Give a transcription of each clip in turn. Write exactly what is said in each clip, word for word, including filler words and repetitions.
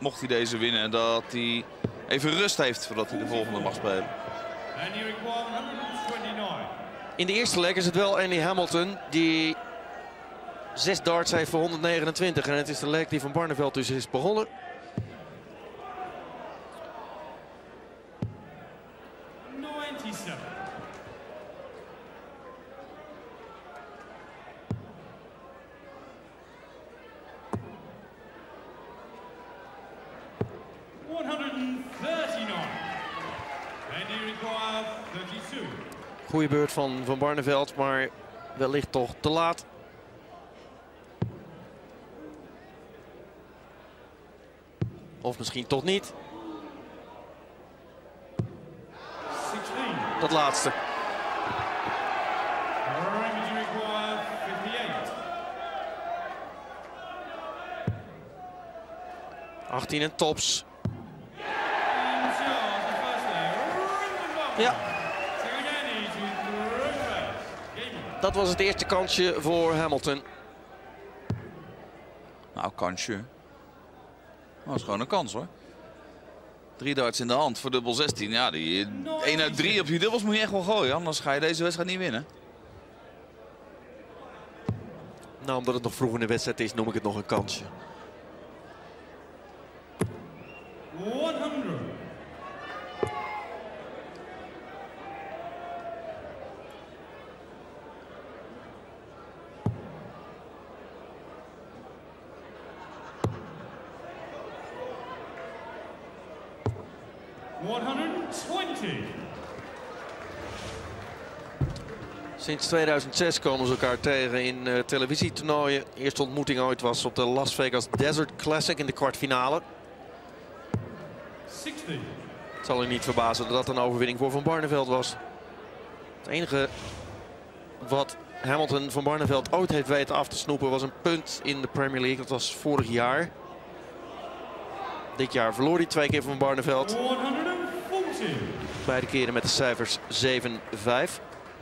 mocht hij deze winnen, dat hij even rust heeft voordat hij de volgende mag spelen. In de eerste leg is het wel Andy Hamilton die zes darts heeft voor honderdnegenentwintig. En het is de leg die Van Barneveld dus is begonnen. Goeie beurt van Van Barneveld, maar wellicht toch te laat. Of misschien toch niet. Dat laatste. achttien en tops. Ja. Dat was het eerste kansje voor Hamilton. Nou, kansje. Dat was gewoon een kans hoor. Drie darts in de hand voor dubbel zestien. Ja, die één uit drie op die dubbels moet je echt wel gooien. Anders ga je deze wedstrijd niet winnen. Nou, omdat het nog vroeg in de wedstrijd is, noem ik het nog een kansje. honderd. honderdtwintig. Sinds tweeduizendzes komen ze elkaar tegen in uh, televisietoernooien. Eerste ontmoeting ooit was op de Las Vegas Desert Classic in de kwartfinale. zestig. Het zal u niet verbazen dat dat een overwinning voor Van Barneveld was. Het enige wat Hamilton Van Barneveld ooit heeft weten af te snoepen was een punt in de Premier League. Dat was vorig jaar. Dit jaar verloor hij twee keer van Barneveld. honderdveertig. Beide keren met de cijfers zeven vijf.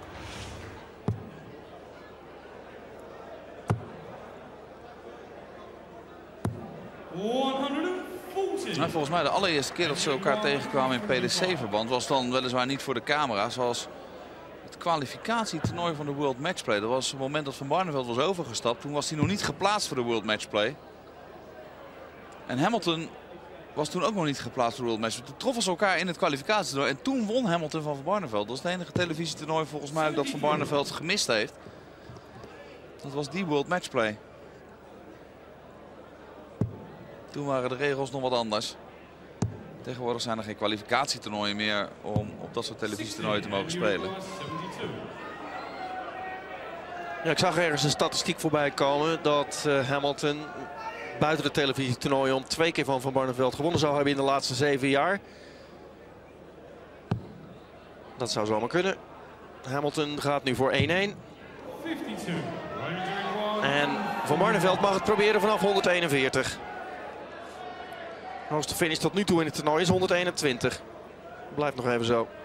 honderdveertig. Nou, volgens mij de allereerste keer dat ze elkaar tegenkwamen in P D C-verband was dan weliswaar niet voor de camera. Zoals het kwalificatietoernooi van de World Matchplay. Dat was het moment dat Van Barneveld was overgestapt. Toen was hij nog niet geplaatst voor de World Matchplay. En Hamilton was toen ook nog niet geplaatst voor de World Matchplay. Toen troffen ze elkaar in het kwalificatietoernooi. En toen won Hamilton van Van Barneveld. Dat is het enige televisietoernooi volgens mij ook dat Van Barneveld gemist heeft. Dat was die World Matchplay. Toen waren de regels nog wat anders. Tegenwoordig zijn er geen kwalificatietoernooien meer om op dat soort televisietoernooien te mogen spelen. Ja, ik zag ergens een statistiek voorbij komen dat uh, Hamilton buiten de televisietoernooien om twee keer van Van Barneveld gewonnen zou hebben in de laatste zeven jaar. Dat zou zomaar kunnen. Hamilton gaat nu voor één-één. En Van Barneveld mag het proberen vanaf honderdeenenveertig. De hoogste finish tot nu toe in het toernooi is honderdeenentwintig. Blijft nog even zo.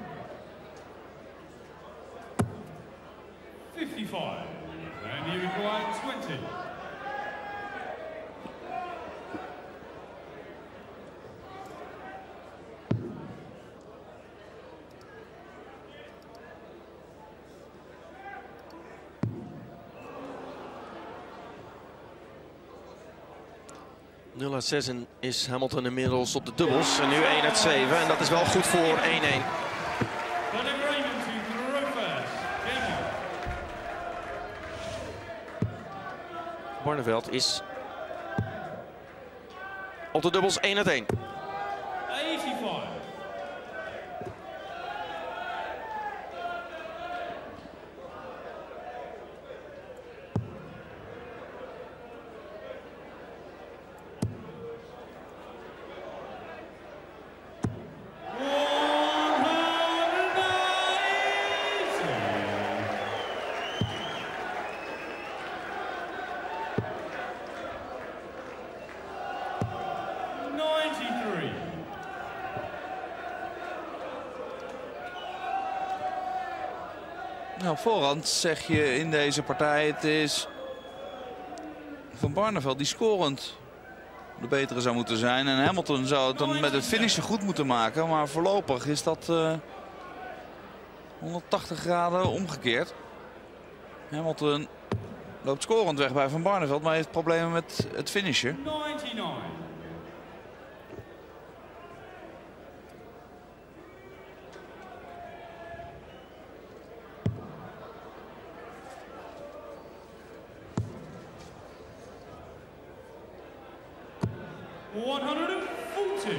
vijfenvijftig. And he required twintig. nul uit zes is Hamilton inmiddels op de dubbels. En nu één uit zeven. En dat is wel goed voor één-één. Barneveld is op de dubbels één uit één. eenenvijftig. Nou, op voorhand zeg je in deze partij, het is Van Barneveld die scorend de betere zou moeten zijn. En Hamilton zou het dan met het finishen goed moeten maken. Maar voorlopig is dat uh, honderdtachtig graden omgekeerd. Hamilton loopt scorend weg bij Van Barneveld, maar heeft problemen met het finishen. ninety-nine. one forty.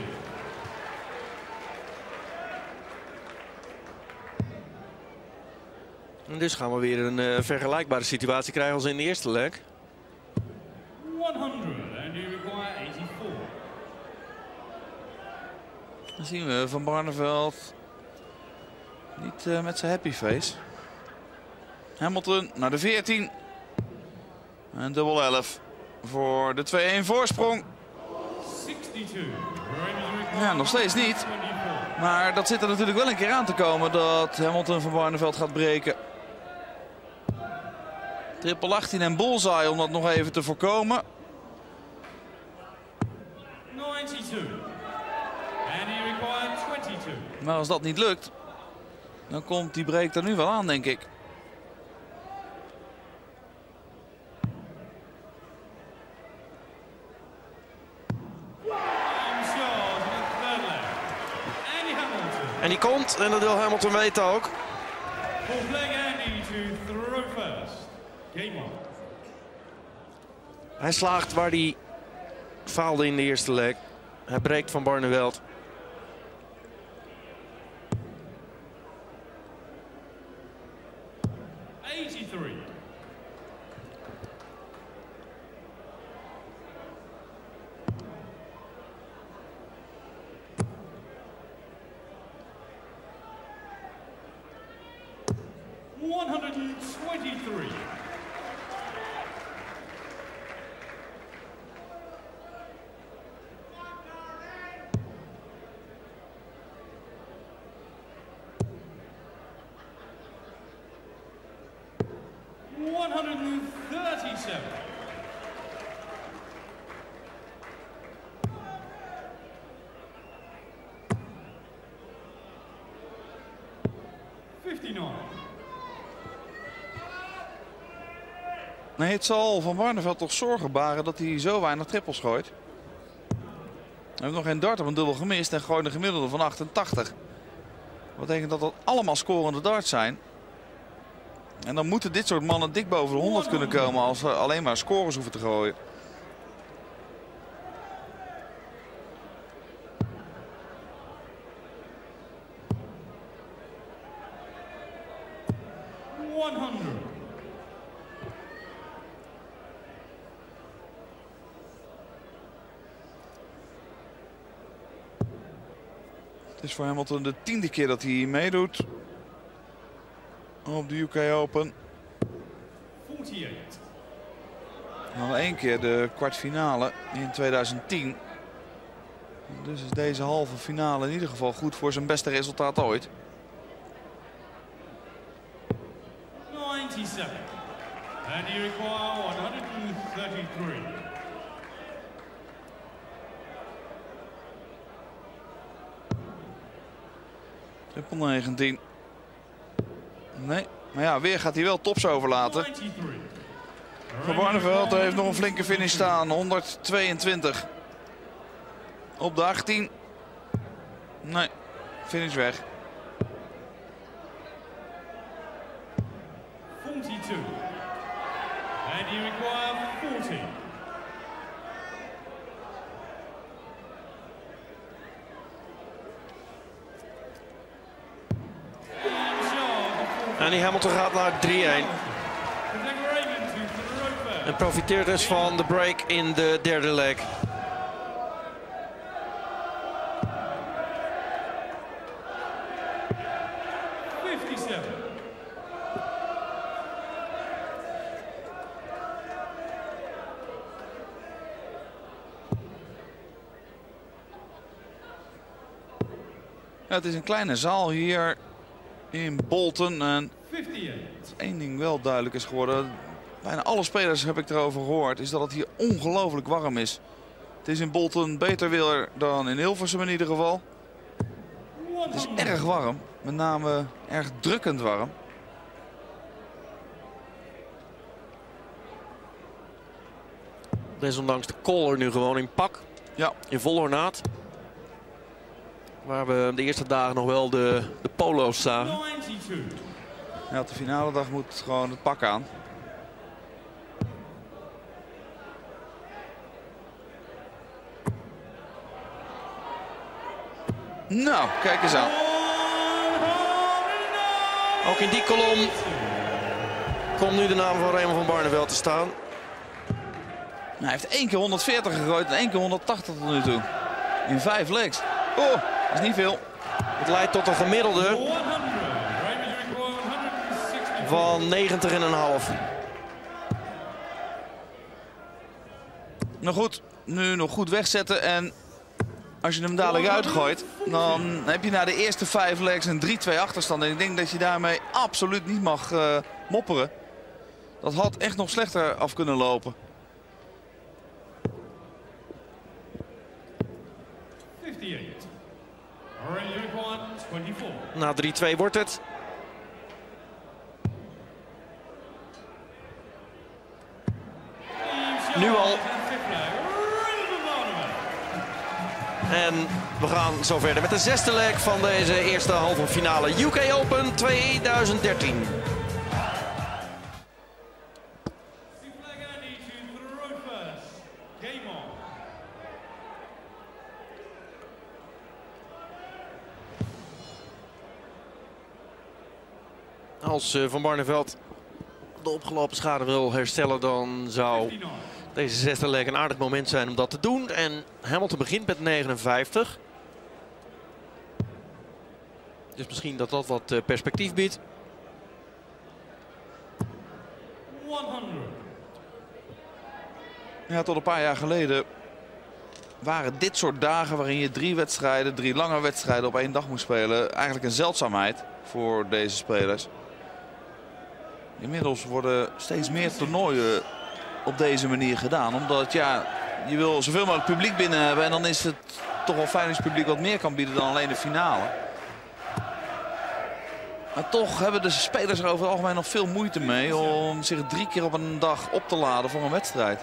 En dus gaan we weer een uh, vergelijkbare situatie krijgen als in de eerste leg. honderd and you require eighty-four. Dan zien we Van Barneveld niet uh, met zijn happy face. Hamilton naar de veertien. En dubbel elf voor de twee-een voorsprong. Ja, nog steeds niet. Maar dat zit er natuurlijk wel een keer aan te komen dat Hamilton Van Barneveld gaat breken. Triple achttien en bullseye om dat nog even te voorkomen. Maar als dat niet lukt, dan komt die break er nu wel aan, denk ik. En die komt, en dat wil Hamilton weten ook. Hij slaagt waar hij faalde in de eerste leg. Hij breekt Van Barneveld. eighty-three. one twenty-three. one thirty-seven. fifty-nine. Nee, het zal Van Barneveld toch zorgen baren dat hij zo weinig trippels gooit. Hij heeft nog geen dart op een dubbel gemist en gooit een gemiddelde van achtentachtig. Dat betekent dat dat allemaal scorende darts zijn. En dan moeten dit soort mannen dik boven de honderd kunnen komen als ze alleen maar scores hoeven te gooien. honderd. Het is voor Hamilton de tiende keer dat hij meedoet op de U K Open. forty-eight. Al één keer de kwartfinale in tweeduizend tien. Dus is deze halve finale in ieder geval goed voor zijn beste resultaat ooit. ninety-seven. And you require one thirty-three. Triple negentien. Nee, maar ja, weer gaat hij wel tops overlaten. Van Barneveld heeft nog een flinke finish staan. honderdtweeëntwintig. Op de achttien. Nee, finish weg. forty-two. And you require forty. En die Hamilton gaat naar drie-een. En profiteert dus van de break in de derde leg. fifty-seven. Ja, het is een kleine zaal hier in Bolton. En fifty-eight. één ding wel duidelijk is geworden. Bijna alle spelers heb ik erover gehoord. Is dat het hier ongelooflijk warm is. Het is in Bolton beter weer dan in Hilversum in ieder geval. Het is erg warm, met name erg drukkend warm. Desondanks de collar nu gewoon in pak. Ja. In vol ornaat. Waar we de eerste dagen nog wel de, de polo's zagen. Ja, op de finale dag moet gewoon het pak aan. Nou, kijk eens aan. Ook in die kolom komt nu de naam van Raymond van Barneveld te staan. Hij heeft één keer honderdveertig gegooid en één keer honderdtachtig tot nu toe. In vijf legs. Oh, dat is niet veel. Het leidt tot een gemiddelde van negentig komma vijf. Nou goed, nu nog goed wegzetten en als je hem dadelijk uitgooit, dan heb je na de eerste vijf legs een drie twee achterstand. En ik denk dat je daarmee absoluut niet mag uh, mopperen. Dat had echt nog slechter af kunnen lopen. Na drie twee wordt het. Nu al. En we gaan zo verder met de zesde leg van deze eerste halve finale U K Open tweeduizend dertien. Als Van Barneveld de opgelopen schade wil herstellen, dan zou deze zesde leg een aardig moment zijn om dat te doen. En Hamilton begint met negenenvijftig. Dus misschien dat dat wat perspectief biedt. Ja, tot een paar jaar geleden waren dit soort dagen waarin je drie wedstrijden, drie lange wedstrijden op één dag moest spelen, eigenlijk een zeldzaamheid voor deze spelers. Inmiddels worden steeds meer toernooien op deze manier gedaan. Omdat ja, je wil zoveel mogelijk publiek binnen hebben. En dan is het toch wel fijn als het publiek wat meer kan bieden dan alleen de finale. Maar toch hebben de spelers er over het algemeen nog veel moeite mee om zich drie keer op een dag op te laden voor een wedstrijd.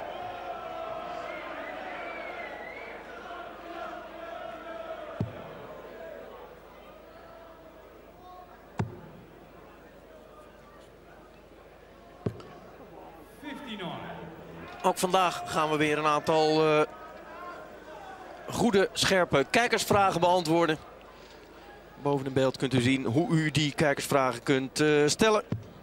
Ook vandaag gaan we weer een aantal uh, goede, scherpe kijkersvragen beantwoorden. Boven in beeld kunt u zien hoe u die kijkersvragen kunt uh, stellen.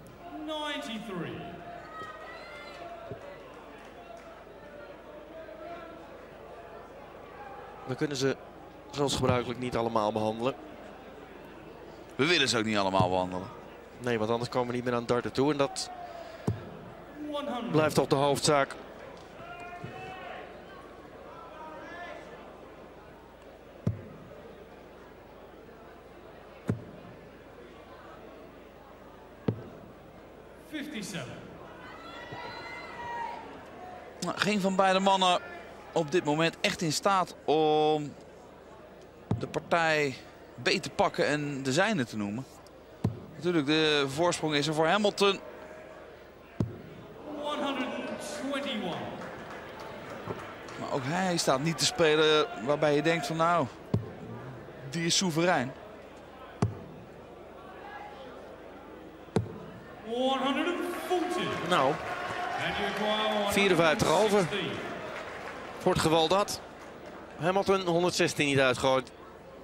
We kunnen ze zoals gebruikelijk niet allemaal behandelen. We willen ze ook niet allemaal behandelen. Nee, want anders komen we niet meer aan darten toe. En dat blijft toch de hoofdzaak. Nou, geen van beide mannen op dit moment echt in staat om de partij beet te pakken en de zijne te noemen. Natuurlijk, de voorsprong is er voor Hamilton. Maar ook hij staat niet te spelen waarbij je denkt van nou, die is soeverein. Nou, vierenvijftig halve. Voor het geval dat Hamilton honderdzestien niet uitgooit.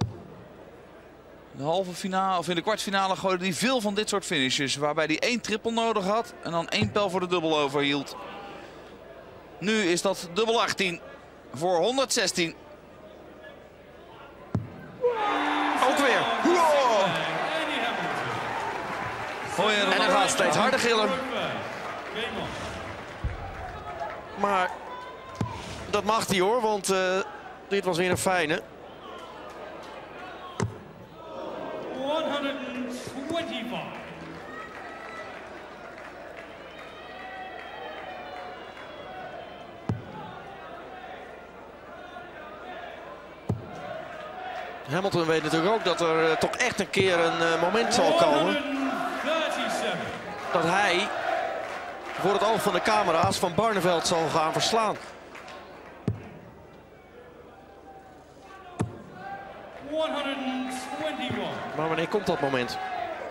De halve finale, of in de kwartfinale gooide hij veel van dit soort finishes. Waarbij hij één triple nodig had en dan één pijl voor de dubbel overhield. Nu is dat dubbel achttien voor honderdzestien. Ook weer. Wow. Oh ja, en hij gaat steeds harder gillen. Maar dat mag hij hoor, want uh, dit was weer een fijne. Hamilton weet natuurlijk ook dat er uh, toch echt een keer een uh, moment zal komen. Dat hij voor het oog van de camera's Van Barneveld zal gaan verslaan. Maar wanneer komt dat moment?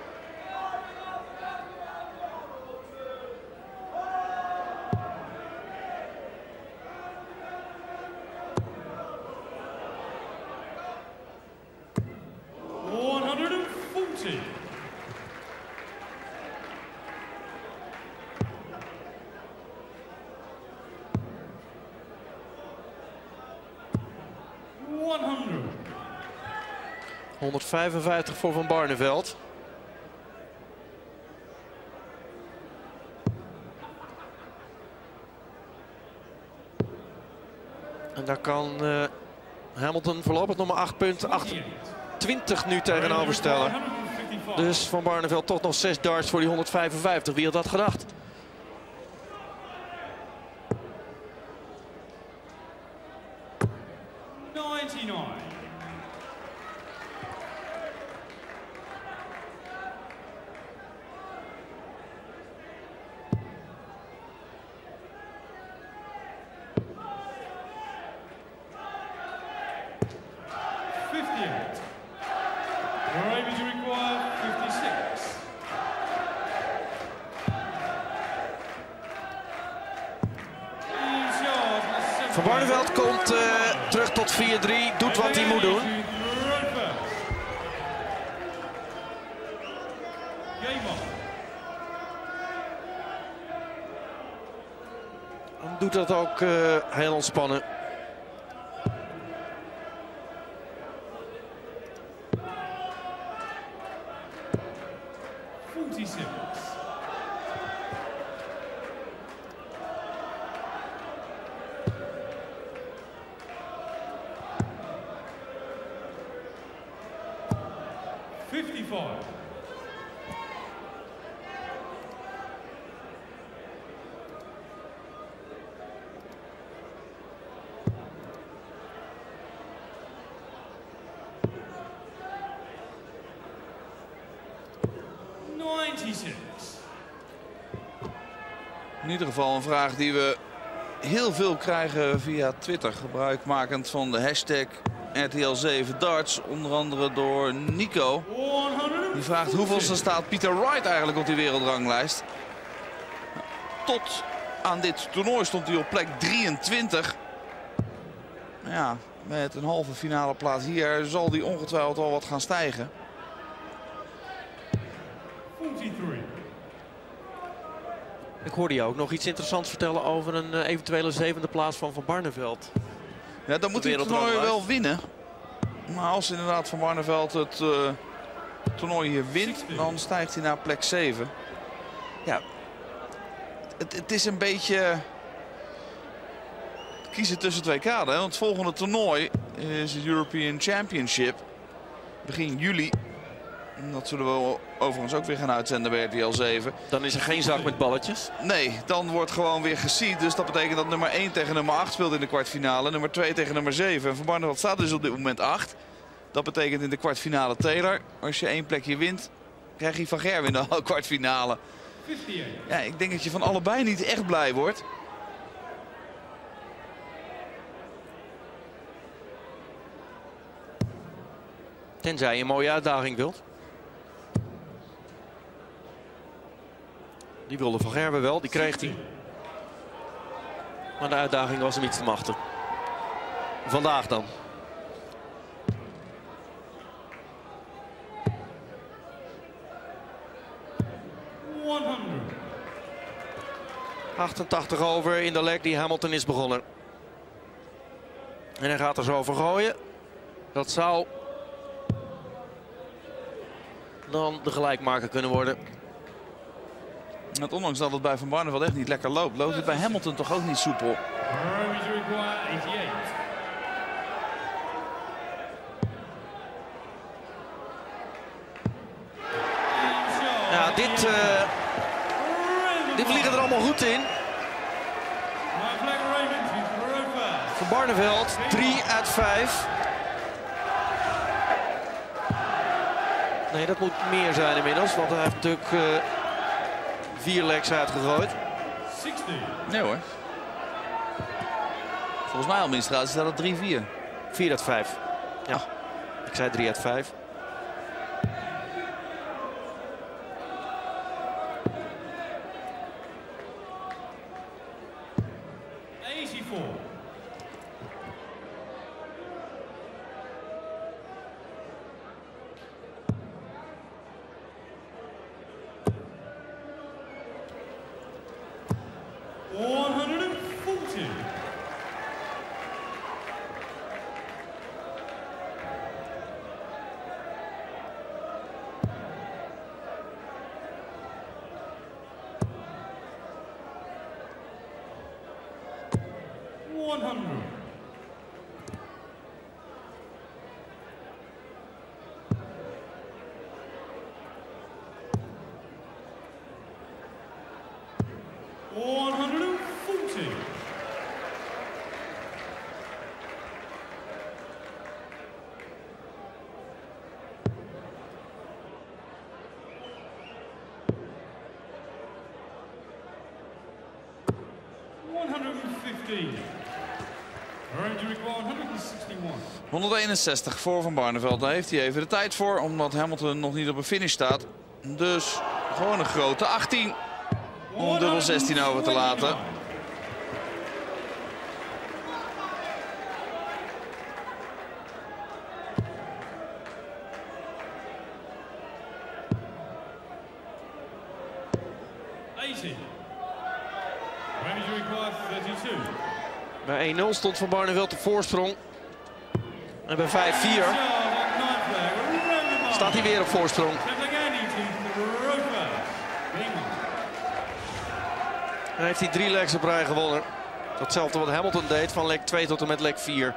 honderdveertig. honderdvijfenvijftig voor Van Barneveld. En daar kan uh, Hamilton voorlopig nog maar acht punten, achtentwintig nu tegenover stellen. Dus Van Barneveld toch nog zes darts voor die honderdvijfenvijftig. Wie had dat gedacht? negenennegentig. fifty-eight. Driver to require fifty-six. Van Barneveld komt uh, terug tot vier drie, doet wat hij moet doen. En doet dat ook uh, heel ontspannen. forty-six. fifty-five. ninety-six. In ieder geval een vraag die we heel veel krijgen via Twitter. Gebruikmakend van de hashtag R T L zeven darts. Onder andere door Nico. Die vraagt hoeveelste staat Peter Wright eigenlijk op die wereldranglijst. Tot aan dit toernooi stond hij op plek drieëntwintig. Ja, met een halve finale plaats hier zal hij ongetwijfeld al wat gaan stijgen. forty-three. Ik hoorde jou ook nog iets interessants vertellen over een uh, eventuele zevende plaats van Van Barneveld. Ja, dan moet hij het toernooi wel winnen. Maar als inderdaad Van Barneveld het uh, toernooi hier wint, dan stijgt hij naar plek zeven. Ja, het, het is een beetje kiezen tussen twee kaden. Want het volgende toernooi is het European Championship. Begin juli. Dat zullen we overigens ook weer gaan uitzenden bij R T L zeven. Dan is er geen zak met balletjes. Nee, dan wordt gewoon weer geseed. Dus dat betekent dat nummer één tegen nummer acht speelt in de kwartfinale. Nummer twee tegen nummer zeven. En Van Barneveld staat dus op dit moment acht. Dat betekent in de kwartfinale Taylor. Als je één plekje wint, krijg je Van Gerwen in de kwartfinale. Ja, ik denk dat je van allebei niet echt blij wordt. Tenzij je een mooie uitdaging wilt. Die wilde Van Gerwen wel, die kreeg hij. Maar de uitdaging was hem iets te machtig. Vandaag dan. honderd. achtentachtig over in de leg die Hamilton is begonnen. En hij gaat er zo over gooien. Dat zou dan de gelijkmaker kunnen worden. Want ondanks dat het bij Van Barneveld echt niet lekker loopt, loopt het bij Hamilton toch ook niet soepel. Ja, dit, uh, dit vliegen er allemaal goed in. Van Barneveld, drie uit vijf. Nee, dat moet meer zijn inmiddels, want hij heeft natuurlijk uh, vier legs uitgegooid. Nee hoor. Volgens mij administratie staat het drie vier. vier uit vijf. Ja, oh. Ik zei drie uit vijf. honderdeenenzestig voor Van Barneveld. Daar heeft hij even de tijd voor, omdat Hamilton nog niet op een finish staat. Dus gewoon een grote achttien om dubbel zestien over te laten. Bij één nul stond Van Barneveld op voorsprong. En bij vijf vier staat hij weer op voorsprong. En heeft hij drie legs op rij gewonnen. Datzelfde wat Hamilton deed van leg twee tot en met leg vier.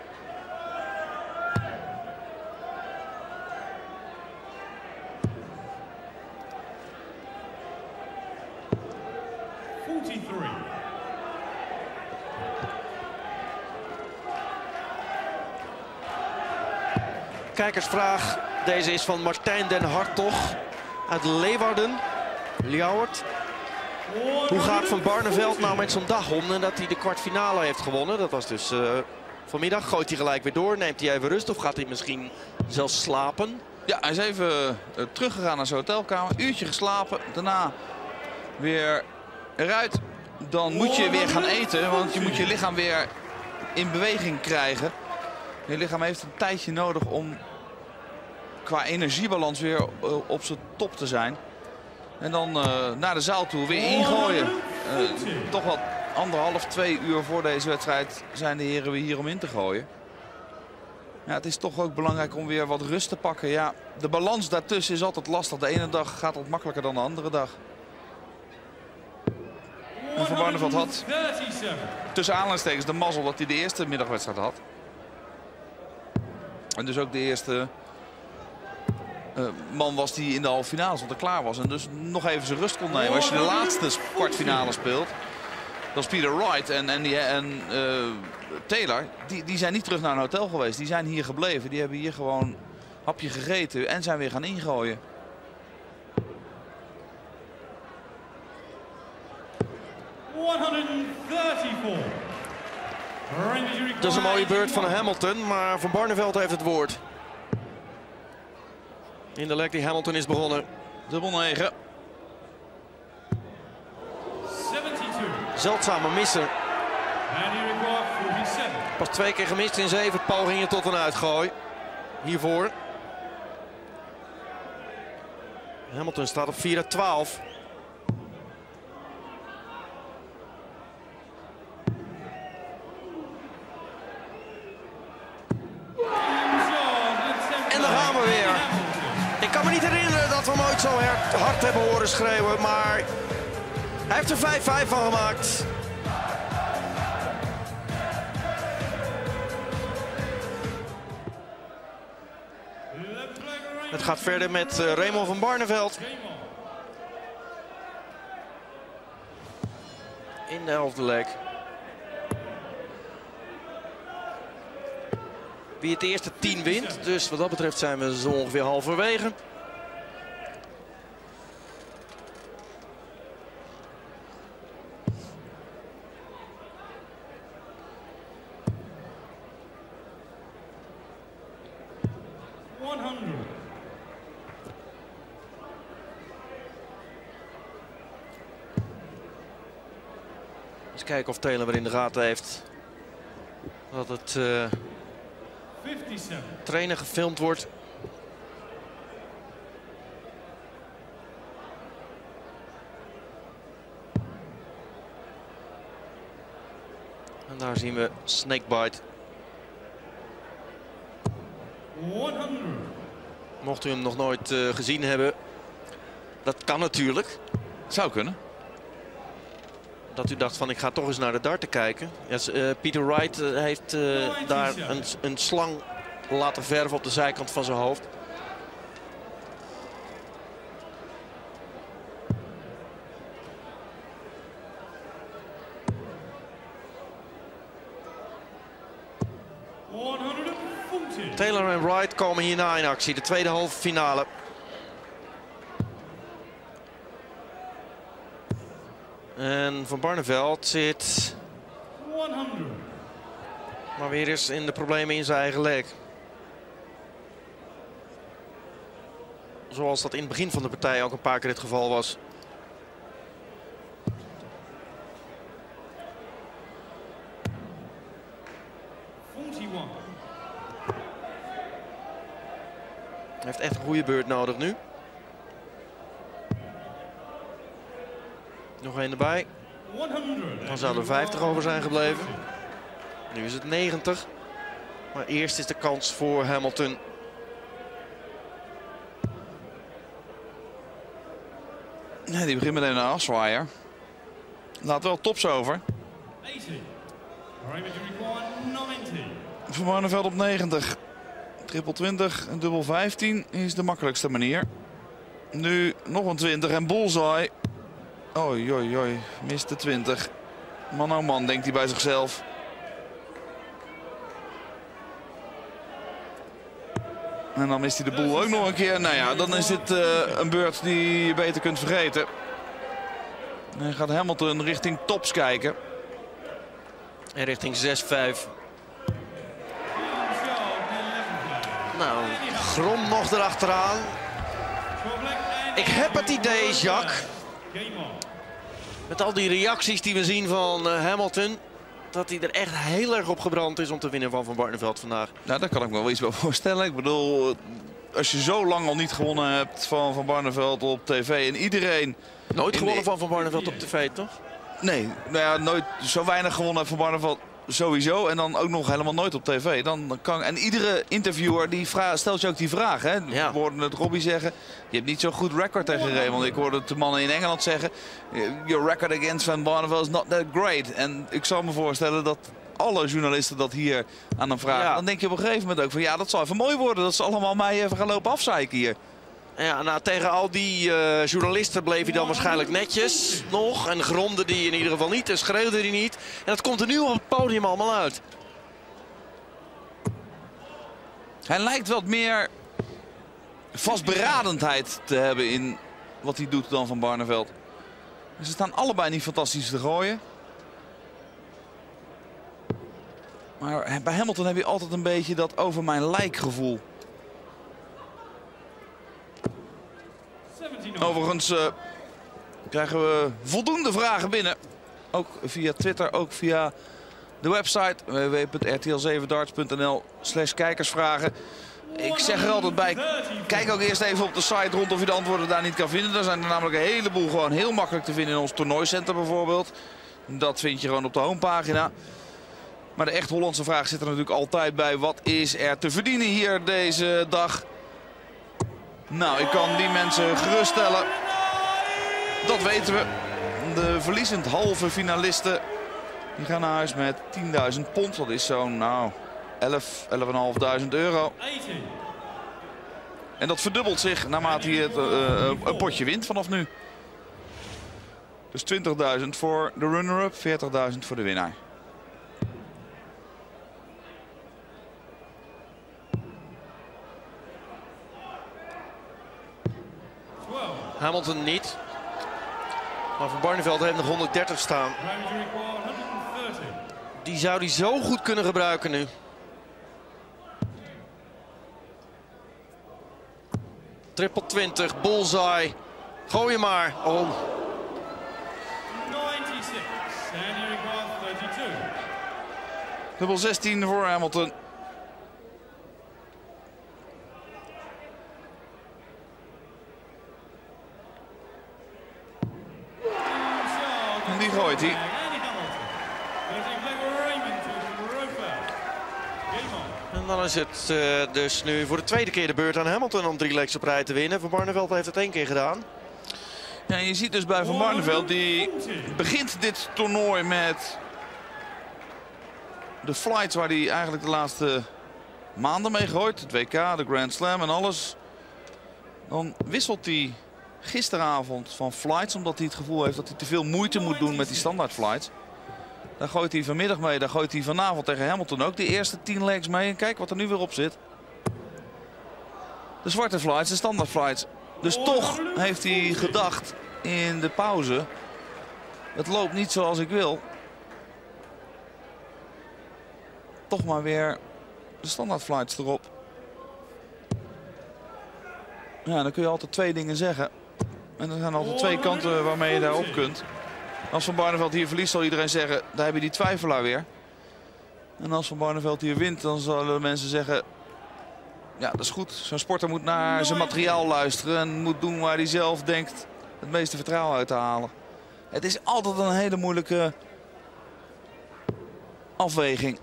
Kijkersvraag. Deze is van Martijn den Hartog uit Leeuwarden. Ljouwert. Hoe gaat Van Barneveld nou met zo'n dag om en dat hij de kwartfinale heeft gewonnen? Dat was dus uh, vanmiddag. Gooit hij gelijk weer door? Neemt hij even rust of gaat hij misschien zelfs slapen? Ja, hij is even uh, teruggegaan naar zijn hotelkamer. Uurtje geslapen. Daarna weer eruit. Dan moet je weer gaan eten, want je moet je lichaam weer in beweging krijgen. Je lichaam heeft een tijdje nodig om qua energiebalans weer op zijn top te zijn. En dan uh, naar de zaal toe weer ingooien. Uh, toch wel anderhalf, twee uur voor deze wedstrijd zijn de heren weer hier om in te gooien. Ja, het is toch ook belangrijk om weer wat rust te pakken. Ja, de balans daartussen is altijd lastig. De ene dag gaat wat makkelijker dan de andere dag. En Van Barneveld had tussen aanhalingstekens de mazzel dat hij de eerste middagwedstrijd had. En dus ook de eerste uh, man was die in de halve finale stond en klaar was. En dus nog even zijn rust kon nemen. Als je de laatste kwartfinale speelt, dan is Peter Wright en, en, die, en uh, Taylor, die, die zijn niet terug naar een hotel geweest. Die zijn hier gebleven. Die hebben hier gewoon een hapje gegeten en zijn weer gaan ingooien. Dat is een mooie beurt van Hamilton, maar Van Barneveld heeft het woord. In de leg die Hamilton is begonnen. Dubbel negen. Zeldzame misser. Pas twee keer gemist in zeven pogingen tot een uitgooi. Hiervoor. Hamilton staat op vier uit twaalf. En dan gaan we weer. Ik kan me niet herinneren dat we hem ooit zo hard hebben horen schreeuwen, maar hij heeft er vijf vijf van gemaakt. Het gaat verder met uh, Raymond van Barneveld. In de elfde leg. Wie het eerste tien wint, dus wat dat betreft zijn we zo ongeveer halverwege. Eens kijken of Taylor weer in de gaten heeft dat het uh, trainer gefilmd wordt. En daar zien we snakebite. honderd. Mocht u hem nog nooit uh, gezien hebben, dat kan natuurlijk. Zou kunnen. Dat u dacht van ik ga toch eens naar de darten kijken. Ja, uh, Peter Wright uh, heeft uh, daar een, een slang laten verven op de zijkant van zijn hoofd. Taylor en Wright komen hierna in actie. De tweede halve finale. En Van Barneveld zit honderd. maar weer eens in de problemen in zijn eigen leg. Zoals dat in het begin van de partij ook een paar keer het geval was. Hij heeft echt een goede beurt nodig nu. Nog één erbij. Dan zou er vijftig over zijn gebleven. Nu is het negentig. Maar eerst is de kans voor Hamilton. Ja, die begint meteen een afzwaaier. Laat wel tops over. Van Barneveld op negentig. Triple twintig en dubbel vijftien is de makkelijkste manier. Nu nog een twintig en bullseye. Oei, oei, oei. Mist de twintig. Man, oh man, denkt hij bij zichzelf. En dan mist hij de boel ook nog een keer. Nou ja, dan is dit uh, een beurt die je beter kunt vergeten. En dan gaat Hamilton richting tops kijken. En richting zes vijf. Nou, Grom nog erachteraan. Ik heb het idee, Jacques, met al die reacties die we zien van uh, Hamilton, dat hij er echt heel erg op gebrand is om te winnen van Van Barneveld vandaag. Nou, daar kan ik me wel iets bij voorstellen. Ik bedoel, als je zo lang al niet gewonnen hebt van Van Barneveld op tv en iedereen... Nooit gewonnen van Van Barneveld op tv, toch? Nee, nou ja, nooit zo weinig gewonnen van Barneveld sowieso. En dan ook nog helemaal nooit op tv. Dan, dan kan, en iedere interviewer die vraag, stelt je ook die vraag. Hè? Ja. We hoorden het Robbie zeggen. Je hebt niet zo'n goed record tegen Raymond. Ik hoorde de mannen in Engeland zeggen. Your record against Van Barneveld is not that great. En ik zal me voorstellen dat alle journalisten dat hier aan hem vragen. Ja. Dan denk je op een gegeven moment ook van ja, dat zal even mooi worden. Dat ze allemaal mij even gaan lopen afzeiken hier. Ja, nou, tegen al die uh, journalisten bleef hij dan waarschijnlijk netjes nog. En gromde die in ieder geval niet en schreeuwde hij niet. En dat komt er nu op het podium allemaal uit. Hij lijkt wat meer vastberadendheid te hebben in wat hij doet dan Van Barneveld. Ze staan allebei niet fantastisch te gooien. Maar bij Hamilton heb je altijd een beetje dat over mijn lijk gevoel. Overigens uh, krijgen we voldoende vragen binnen. Ook via Twitter, ook via de website w w w punt r t l zeven darts punt n l slash kijkersvragen. Ik zeg er altijd bij, kijk ook eerst even op de site rond of je de antwoorden daar niet kan vinden. Er zijn er namelijk een heleboel gewoon heel makkelijk te vinden in ons toernooicenter bijvoorbeeld. Dat vind je gewoon op de homepagina. Maar de echt Hollandse vraag zit er natuurlijk altijd bij. Wat is er te verdienen hier deze dag? Nou, ik kan die mensen geruststellen. Dat weten we. De verliezend halve finalisten die gaan naar huis met tienduizend pond. Dat is zo'n nou, elf, elf vijfhonderd euro. En dat verdubbelt zich naarmate hij het uh, een potje wint vanaf nu. Dus twintigduizend voor de runner-up, veertigduizend voor de winnaar. Hamilton niet. Maar Van Barneveld heeft nog honderddertig staan. Die zou hij zo goed kunnen gebruiken nu. Triple twintig, bullseye. Gooi je maar. Oh. Dubbel zestien voor Hamilton. En die gooit hij. En dan is het uh, dus nu voor de tweede keer de beurt aan Hamilton om drie legs op rij te winnen. Van Barneveld heeft het één keer gedaan. Ja, je ziet dus bij Van Barneveld, die begint dit toernooi met de flights waar hij eigenlijk de laatste maanden mee gooit. Het W K, de Grand Slam en alles. Dan wisselt hij gisteravond van flights, omdat hij het gevoel heeft dat hij te veel moeite moet doen met die standaard flights. Daar gooit hij vanmiddag mee, daar gooit hij vanavond tegen Hamilton ook de eerste tien legs mee. En kijk wat er nu weer op zit. De zwarte flights, de standaard flights. Dus toch heeft hij gedacht in de pauze: het loopt niet zoals ik wil. Toch maar weer de standaard flights erop. Ja, dan kun je altijd twee dingen zeggen. En er zijn altijd twee kanten waarmee je daarop kunt. Als Van Barneveld hier verliest, zal iedereen zeggen: daar heb je die twijfelaar weer. En als Van Barneveld hier wint, dan zullen mensen zeggen: ja, dat is goed. Zo'n sporter moet naar zijn materiaal luisteren en moet doen waar hij zelf denkt het meeste vertrouwen uit te halen. Het is altijd een hele moeilijke afweging.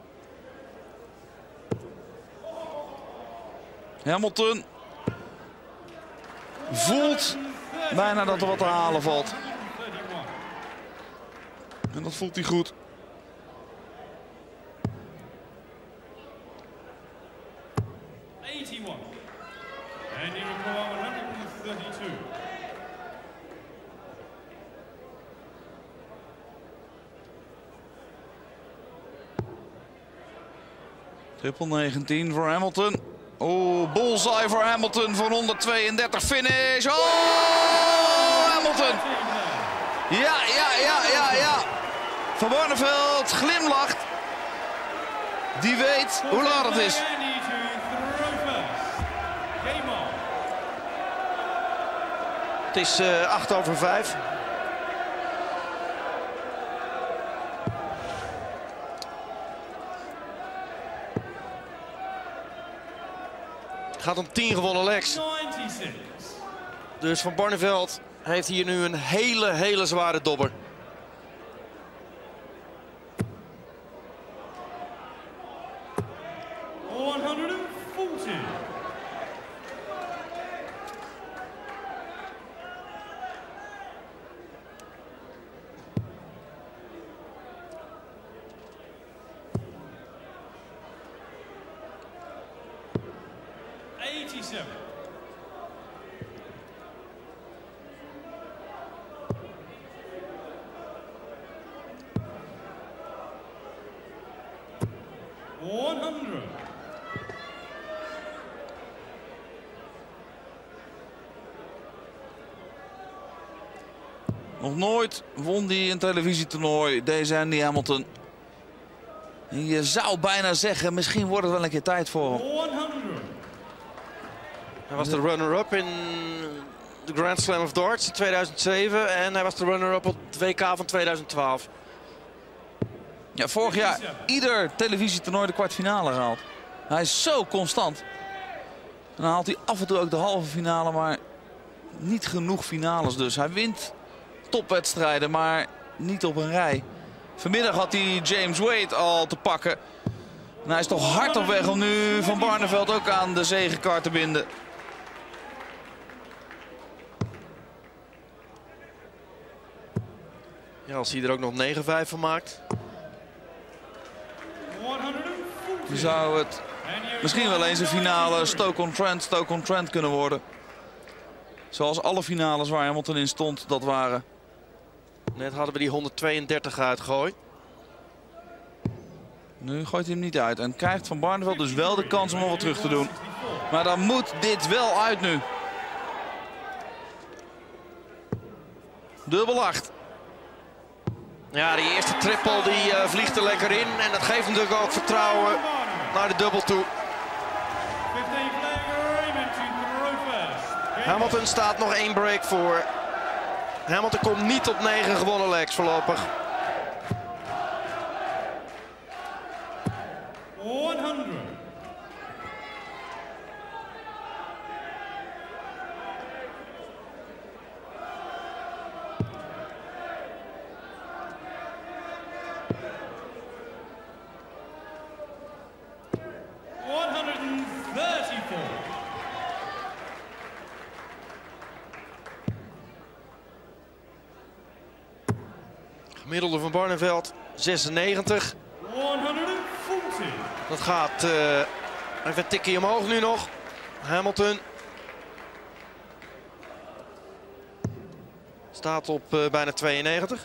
Hamilton voelt bijna dat er wat te halen valt. En dat voelt hij goed. Triple negentien voor Hamilton. Oh, bullseye voor Hamilton voor honderdtweeëndertig finish. Oh, Hamilton. Ja, ja, ja, ja, ja. Van Barneveld glimlacht. Die weet hoe laat het is. Het is uh, acht over vijf. Het gaat om tien gewonnen legs. Dus Van Barneveld heeft hier nu een hele, hele zware dobber. honderdveertig. eighty-seven. honderd. Nog nooit won hij een televisietoernooi, deze Andy Hamilton. En je zou bijna zeggen, misschien wordt het wel een keer tijd voor hem. honderd. Hij was de runner-up in de Grand Slam of Darts in tweeduizend zeven. En hij was de runner-up op het W K van tweeduizend twaalf. Ja, vorig jaar ieder televisietoernooi de kwartfinale gehaald. Hij is zo constant. En dan haalt hij af en toe ook de halve finale, maar niet genoeg finales dus. Hij wint topwedstrijden, maar niet op een rij. Vanmiddag had hij James Wade al te pakken. En hij is toch hard op weg om nu Van Barneveld ook aan de zegenkar te binden. Ja, als hij er ook nog negen vijf van maakt. Dan zou het misschien wel eens een finale Stoke-on-Trent, Stoke-on-Trent kunnen worden. Zoals alle finales waar Hamilton in stond, dat waren. Net hadden we die honderdtweeëndertig uitgegooid. Nu gooit hij hem niet uit en krijgt Van Barneveld dus wel de kans om nog wat terug te doen. Maar dan moet dit wel uit nu. Dubbel acht. Ja, die eerste triple die uh, vliegt er lekker in. En dat geeft natuurlijk ook vertrouwen naar de dubbel toe. Hamilton staat nog één break voor. Hamilton komt niet op negen gewonnen legs voorlopig. Gemiddelde van Barneveld zesennegentig. honderdveertig. Dat gaat uh, even een tikje omhoog nu nog. Hamilton staat op uh, bijna tweeënnegentig.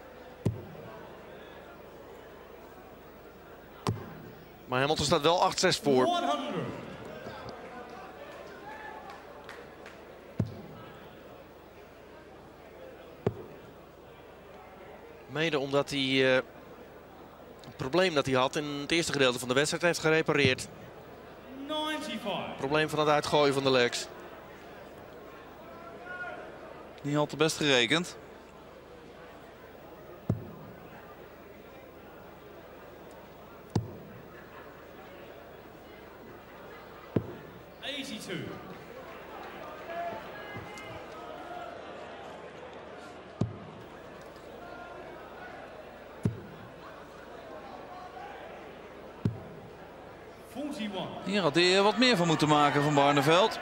Maar Hamilton staat wel acht zes voor. honderd. Mede omdat hij uh, het probleem dat hij had in het eerste gedeelte van de wedstrijd heeft gerepareerd. negenennegentig. Het probleem van het uitgooien van de legs. Niet al te best gerekend. eenentachtig. Hier had hij wat meer van moeten maken van Barneveld.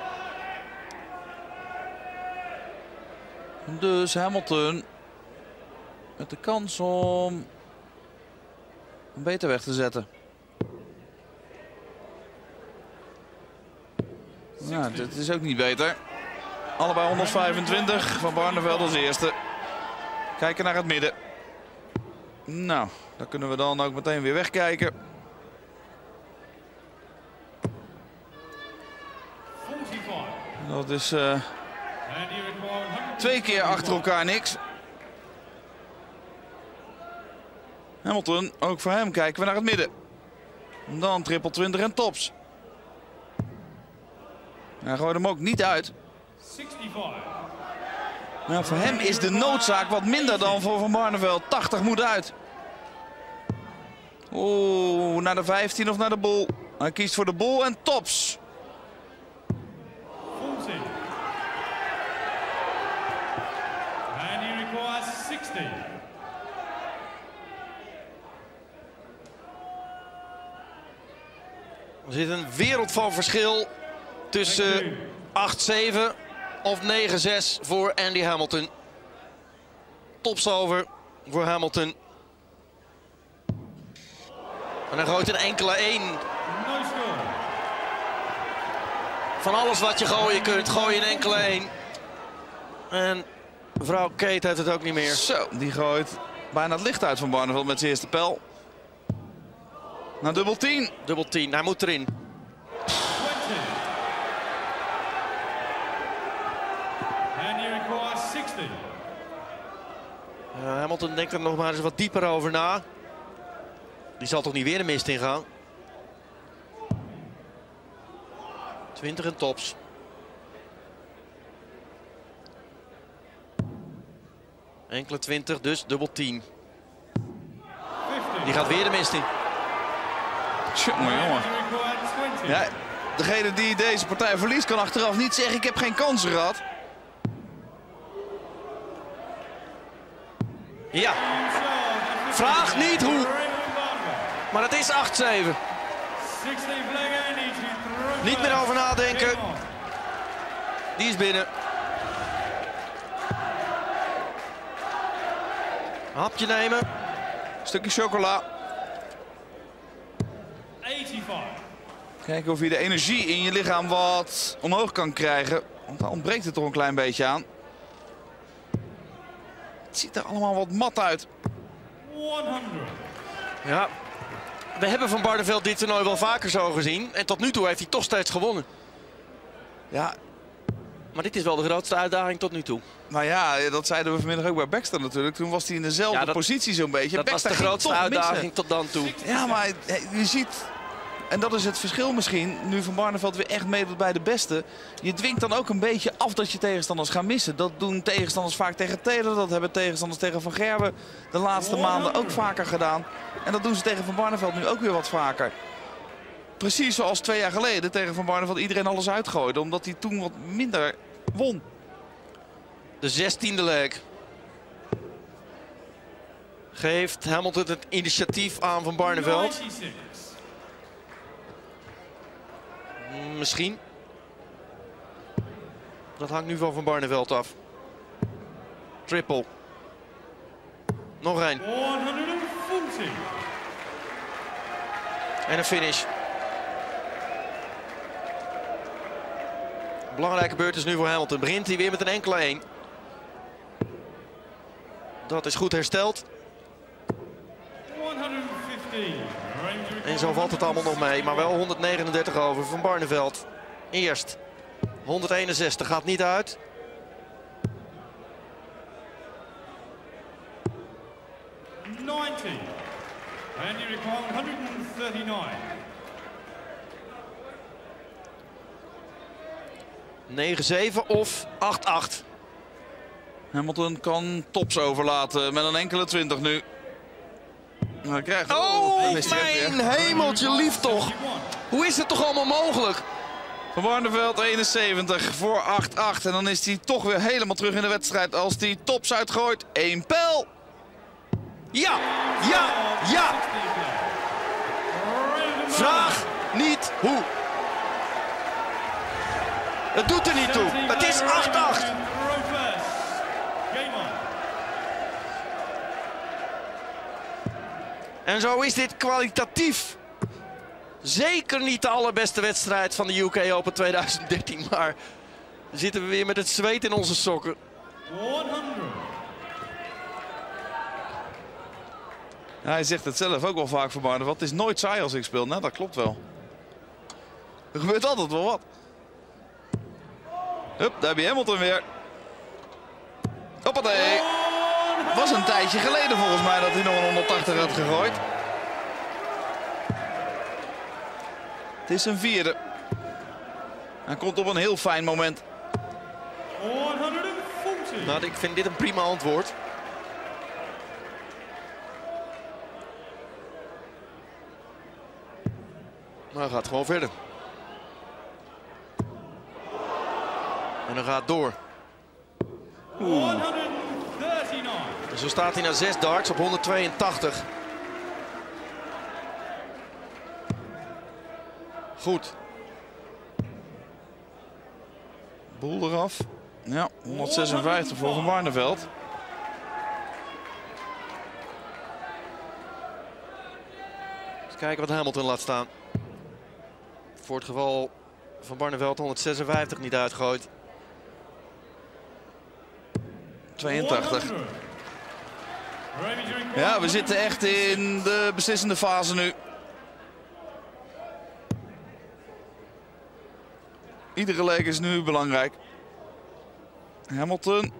Dus Hamilton met de kans om hem beter weg te zetten. Nou, dit is ook niet beter. Allebei honderdvijfentwintig, van Barneveld als eerste. Kijken naar het midden. Nou, daar kunnen we dan ook meteen weer wegkijken. Dat is uh, twee keer achter elkaar niks. Hamilton, ook voor hem kijken we naar het midden. En dan triple twintig en tops. Hij gooit hem ook niet uit. Nou, voor hem is de noodzaak wat minder dan voor Van Barneveld. tachtig moet uit. Oeh, naar de vijftien of naar de bol. Hij kiest voor de bol en tops. Er zit een wereld van verschil tussen acht zeven of negen zes voor Andy Hamilton. Tops over voor Hamilton. En dan gooit een enkele één. Van alles wat je gooien kunt, gooi je een enkele één. En mevrouw Kate heeft het ook niet meer. Zo, die gooit bijna het licht uit van Barneveld met zijn eerste pijl. Naar dubbel tien. Dubbel tien, hij moet erin. Uh, Hamilton denkt er nog maar eens wat dieper over na. Die zal toch niet weer de mist ingaan. twintig en tops. Enkele twintig, dus dubbel tien. Die gaat weer de mist in. Jongen, jongen. Ja, degene die deze partij verliest kan achteraf niet zeggen ik heb geen kansen gehad. Ja. Vraag niet hoe. Maar het is acht zeven. Niet meer over nadenken. Die is binnen. Een hapje nemen. Stukje chocola. Kijken of je de energie in je lichaam wat omhoog kan krijgen. Want daar ontbreekt het toch een klein beetje aan. Het ziet er allemaal wat mat uit. Ja, we hebben Van Barneveld dit toernooi wel vaker zo gezien. En tot nu toe heeft hij toch steeds gewonnen. Ja. Maar dit is wel de grootste uitdaging tot nu toe. Nou ja, dat zeiden we vanmiddag ook bij Baxter natuurlijk. Toen was hij in dezelfde ja, dat, positie zo'n beetje. Dat Baxter was de grootste uitdaging missen. Tot dan toe. Ja, maar je ziet... En dat is het verschil misschien, nu Van Barneveld weer echt meedoet bij de beste. Je dwingt dan ook een beetje af dat je tegenstanders gaat missen. Dat doen tegenstanders vaak tegen Taylor. Dat hebben tegenstanders tegen Van Gerwen de laatste maanden ook vaker gedaan. En dat doen ze tegen Van Barneveld nu ook weer wat vaker. Precies zoals twee jaar geleden tegen Van Barneveld iedereen alles uitgooide. Omdat hij toen wat minder won. De zestiende leg. Geeft Hamilton het initiatief aan Van Barneveld. Misschien. Dat hangt nu van Van Barneveld af. Triple. Nog één. honderdveertig. En een finish. Belangrijke beurt is nu voor Hamilton. Begint hij weer met een enkele één. Dat is goed hersteld. honderdvijftien. En zo valt het allemaal nog mee. Maar wel honderdnegenendertig over Van Barneveld. Eerst honderdeenenzestig gaat niet uit. negentig. And you require honderdnegenendertig. negen zeven of acht acht. Hamilton kan tops overlaten met een enkele twintig nu. Hij krijgt... Oh, dan mist hij het mijn weer. hemeltje lief toch. Hoe is het toch allemaal mogelijk? Van Barneveld eenenzeventig voor acht acht. En dan is hij toch weer helemaal terug in de wedstrijd als hij tops uitgooit. Eén pijl. Ja, ja, ja. Vraag niet hoe. Het doet er niet toe. Het is acht acht. En zo is dit kwalitatief zeker niet de allerbeste wedstrijd van de U K Open tweeduizend dertien. Maar zitten we weer met het zweet in onze sokken. Ja, hij zegt het zelf ook wel vaak voor Barneveld. Het is nooit saai als ik speel. Nou, dat klopt wel. Er gebeurt altijd wel wat. Hup, daar heb je Hamilton weer. Hoppatee. Was een tijdje geleden volgens mij dat hij nog een honderdtachtig had gegooid. Het is een vierde. Hij komt op een heel fijn moment. honderdveertig. Nou, ik vind dit een prima antwoord. Maar hij gaat gewoon verder. En dan gaat het door. honderdnegenendertig. En zo staat hij na zes darts op honderdtweeëntachtig. Goed. Boel eraf. Ja, honderdzesenvijftig voor Van Barneveld. Eens kijken wat Hamilton laat staan. Voor het geval Van Barneveld honderdzesenvijftig niet uitgooit. tweeëntachtig. Ja, we zitten echt in de beslissende fase nu. Iedere leg is nu belangrijk. Hamilton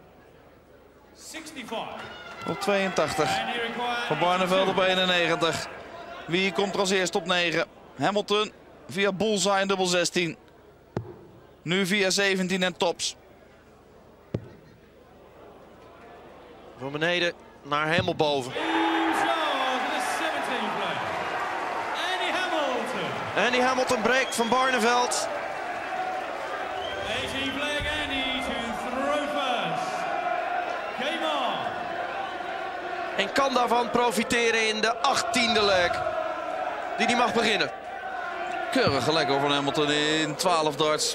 op tweeëntachtig. Van Barneveld op eenennegentig. Wie komt er als eerst op negen? Hamilton via bullseye en dubbel zestien. Nu via zeventien en tops. Van beneden naar helemaal boven. Andy Hamilton breekt Van Barneveld. En kan daarvan profiteren in de achttiende leg. Die die mag beginnen. Keurig gelijk over van Hamilton in twaalf darts.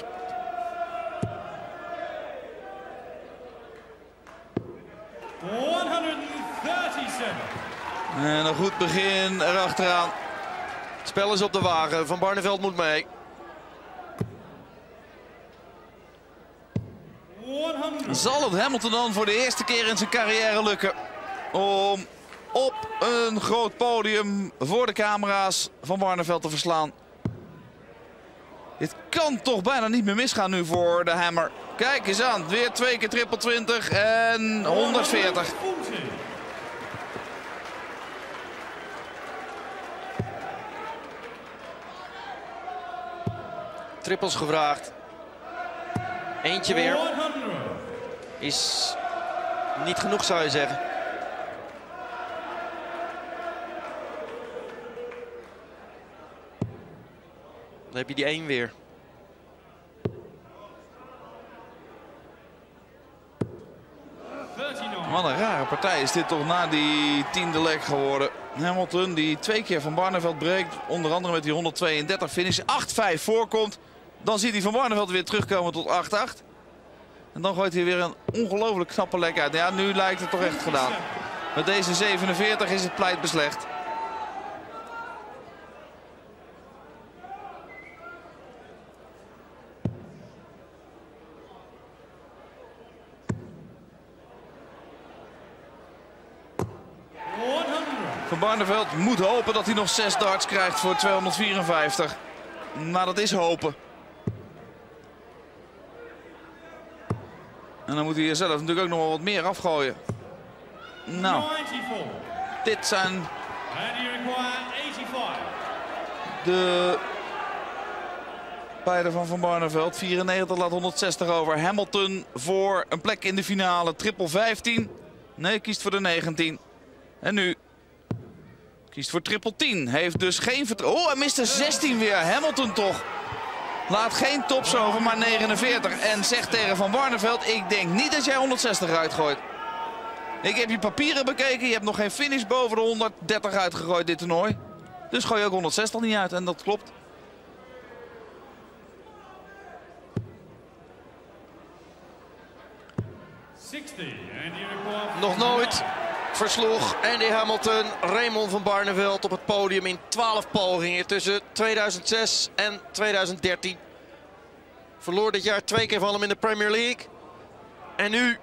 En een goed begin erachteraan. Het spel is op de wagen. Van Barneveld moet mee. Zal het Hamilton dan voor de eerste keer in zijn carrière lukken om op een groot podium voor de camera's Van Barneveld te verslaan? Dit kan toch bijna niet meer misgaan nu voor de Hammer. Kijk eens aan, weer twee keer triple twintig en honderdveertig. Trippels gevraagd. Eentje weer. Is niet genoeg, zou je zeggen. Dan heb je die één weer. Wat een rare partij is dit toch na die tiende leg geworden. Hamilton die twee keer Van Barneveld breekt. Onder andere met die honderdtweeëndertig finish. acht vijf voorkomt. Dan ziet hij Van Barneveld weer terugkomen tot acht acht. En dan gooit hij weer een ongelooflijk knappe leg uit. Ja, nu lijkt het toch echt gedaan. Met deze zevenenveertig is het pleit beslecht. Van Barneveld moet hopen dat hij nog zes darts krijgt voor tweehonderdvierenvijftig. Maar dat is hopen. En dan moet hij hier zelf natuurlijk ook nog wel wat meer afgooien. Nou, dit zijn de beide van Van Barneveld. vierennegentig laat honderdzestig over. Hamilton voor een plek in de finale. Triple vijftien. Nee, kiest voor de negentien. En nu kiest voor triple tien. Heeft dus geen vertrouwen. Oh, hij mist er zestien weer. Hamilton toch. Laat geen tops over, maar negenenveertig. En zegt tegen Van Barneveld, ik denk niet dat jij honderdzestig uitgooit. Ik heb je papieren bekeken. Je hebt nog geen finish boven de honderddertig uitgegooid dit toernooi. Dus gooi je ook honderdzestig niet uit. En dat klopt. Nog nooit versloeg Andy Hamilton Raymond van Barneveld op het podium in twaalf pogingen tussen tweeduizend zes en tweeduizend dertien. Verloor dit jaar twee keer van hem in de Premier League. En nu...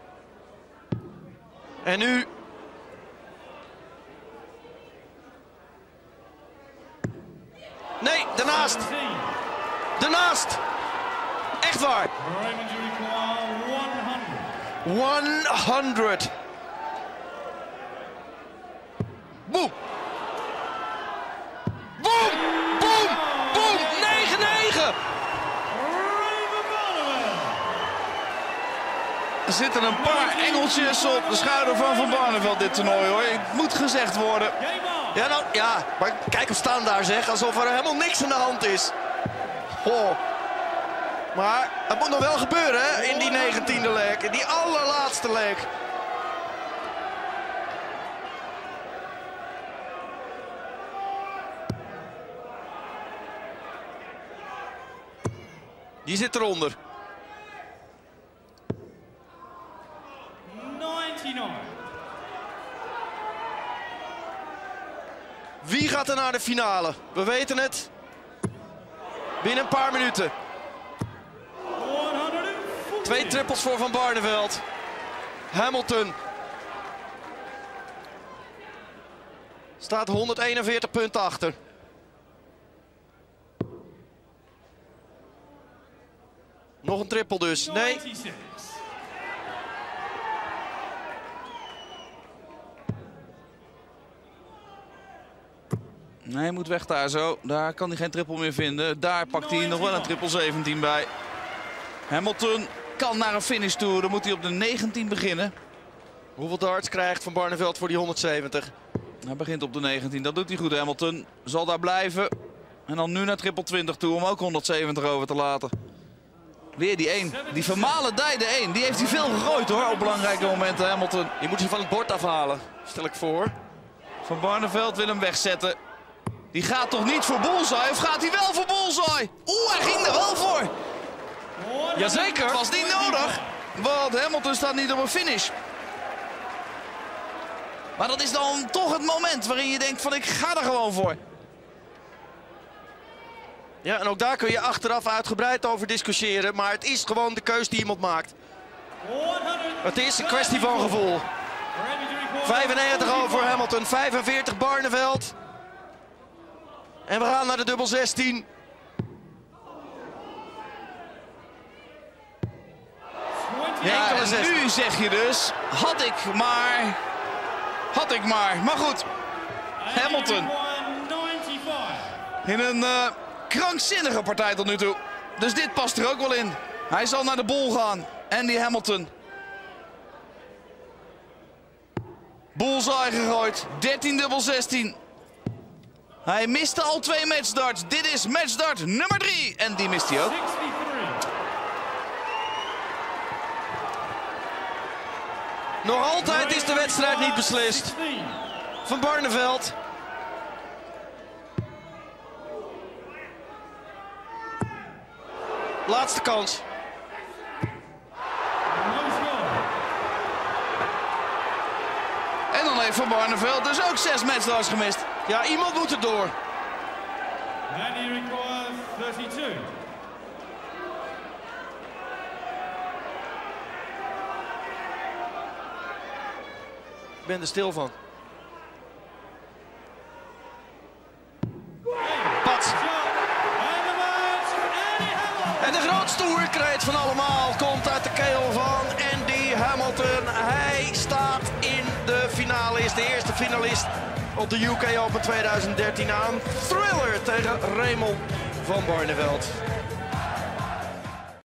En nu... Nee, daarnaast! Daarnaast! Echt waar! honderd. Boom! Boom! Boom! Boom! negen negen! Er zitten een paar engeltjes op de schouder van Van Barneveld dit toernooi, hoor. Het moet gezegd worden. Ja, nou, ja, maar kijk hem staan daar, zeg. Alsof er helemaal niks aan de hand is. Oh. Maar het moet nog wel gebeuren, hè, in die negentiende leg. In die allerlaatste leg. Die zit eronder. Wie gaat er naar de finale? We weten het. Binnen een paar minuten. Twee trippels voor Van Barneveld. Hamilton. Staat honderdeenenveertig punten achter. Nog een trippel dus. Nee. Nee, hij moet weg daar zo. Daar kan hij geen triple meer vinden. Daar pakt hij nog wel een triple zeventien bij. Hamilton kan naar een finish toe. Dan moet hij op de negentien beginnen. Hoeveel darts krijgt Van Barneveld voor die honderdzeventig? Hij begint op de negentien. Dat doet hij goed. Hamilton zal daar blijven. En dan nu naar triple twintig toe om ook honderdzeventig over te laten. Weer die één. Die vermalendijde één. Die heeft hij veel gegooid, hoor, op belangrijke momenten. Hamilton. Die moet hij van het bord afhalen, stel ik voor. Van Barneveld wil hem wegzetten. Die gaat toch niet voor bullseye? Of gaat hij wel voor bullseye? Oeh, hij ging er wel voor. Jazeker. Het was niet nodig. Want Hamilton staat niet op een finish. Maar dat is dan toch het moment waarin je denkt van ik ga er gewoon voor. Ja, en ook daar kun je achteraf uitgebreid over discussiëren. Maar het is gewoon de keus die iemand maakt. Het is een kwestie van gevoel. vijfennegentig over voor Hamilton, vijfenveertig Barneveld. En we gaan naar de dubbel zestien. Ja, en nu zeg je dus, had ik maar, had ik maar. Maar goed, Hamilton in een uh, krankzinnige partij tot nu toe. Dus dit past er ook wel in. Hij zal naar de bol gaan. Andy Hamilton. Bullseye gegooid, dertien dubbel zestien. Hij miste al twee matchdarts. Dit is matchdart nummer drie. En die mist hij ook. Nog altijd is de wedstrijd niet beslist. Van Barneveld. Laatste kans. En dan heeft Van Barneveld dus ook zes matchstarts gemist. Ja, iemand moet er door. And he requires thirty-two. Ik ben er stil van. Pat. En de grootste oerkreet van allemaal komt uit de keel van Andy Hamilton. Hij staat in de finale, is de eerste finalist op de U K Open tweeduizend dertien aan. Thriller tegen Raymond van Barneveld.